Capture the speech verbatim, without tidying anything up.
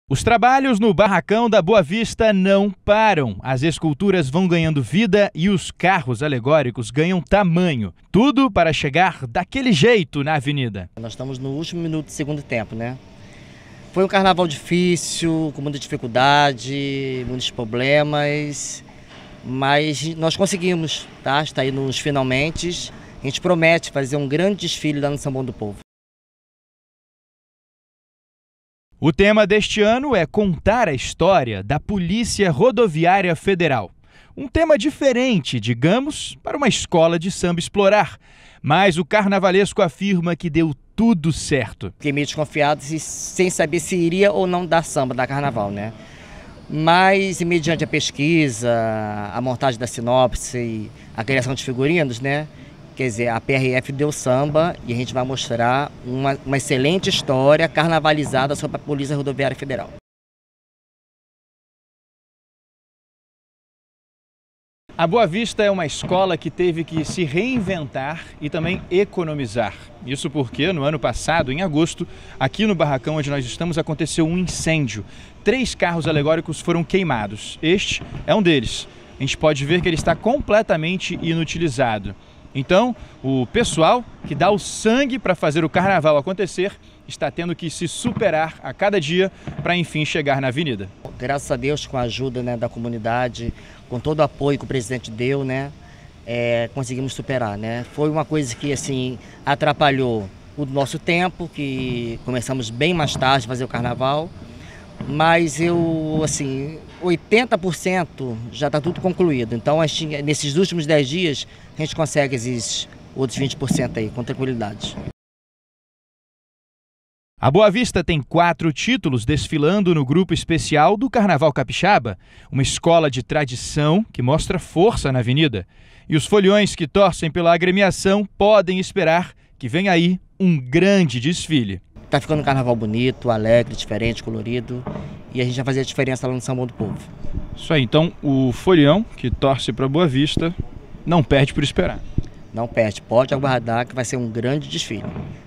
Os trabalhos no barracão da Boa Vista não param. As esculturas vão ganhando vida e os carros alegóricos ganham tamanho. Tudo para chegar daquele jeito na avenida. Nós estamos no último minuto do segundo tempo, né? Foi um carnaval difícil, com muita dificuldade, muitos problemas, mas nós conseguimos, tá? Está aí nos finalmente. A gente promete fazer um grande desfile lá no São Bom do Povo. O tema deste ano é contar a história da Polícia Rodoviária Federal. Um tema diferente, digamos, para uma escola de samba explorar. Mas o carnavalesco afirma que deu tudo certo. Fiquei meio desconfiado sem saber se iria ou não dar samba, dar carnaval, né? Mas, mediante a pesquisa, a montagem da sinopse, a criação de figurinos, né? Quer dizer, a P R F deu samba e a gente vai mostrar uma, uma excelente história carnavalizada sobre a Polícia Rodoviária Federal. A Boa Vista é uma escola que teve que se reinventar e também economizar. Isso porque, no ano passado, em agosto, aqui no barracão onde nós estamos, aconteceu um incêndio. Três carros alegóricos foram queimados. Este é um deles. A gente pode ver que ele está completamente inutilizado. Então, o pessoal que dá o sangue para fazer o carnaval acontecer está tendo que se superar a cada dia para, enfim, chegar na avenida. Graças a Deus, com a ajuda, né, da comunidade, com todo o apoio que o presidente deu, né, é, conseguimos superar, né? Foi uma coisa que, assim, atrapalhou o nosso tempo, que começamos bem mais tarde a fazer o carnaval, mas eu, assim, oitenta por cento já está tudo concluído. Então, a gente, nesses últimos dez dias, a gente consegue esses outros vinte por cento aí, com tranquilidade. A Boa Vista tem quatro títulos desfilando no grupo especial do Carnaval Capixaba, uma escola de tradição que mostra força na avenida. E os foliões que torcem pela agremiação podem esperar que vem aí um grande desfile. Tá ficando um carnaval bonito, alegre, diferente, colorido, e a gente vai fazer a diferença lá no São Bom do Povo. Isso aí, então o folião que torce para Boa Vista não perde por esperar. Não perde, pode aguardar que vai ser um grande desfile.